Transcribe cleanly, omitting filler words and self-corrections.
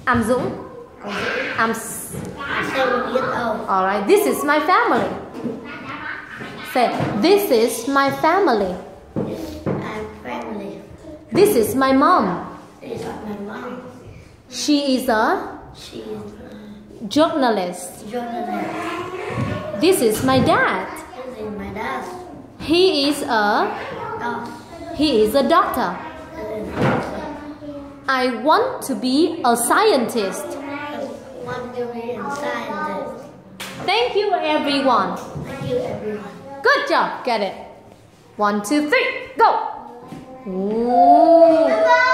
I'm Dũng. I'm 7 years old. Alright, this is my family. Say, this is my family. I'm family. This is my mom. This is my mom. She is a She is a journalist. journalist. This is my dad. This is my dad. He is a doctor. I want to be a scientist. Want to be a scientist. Thank you, everyone. Thank you, everyone. Good job. Get it. 1, 2, 3. Go. Ooh.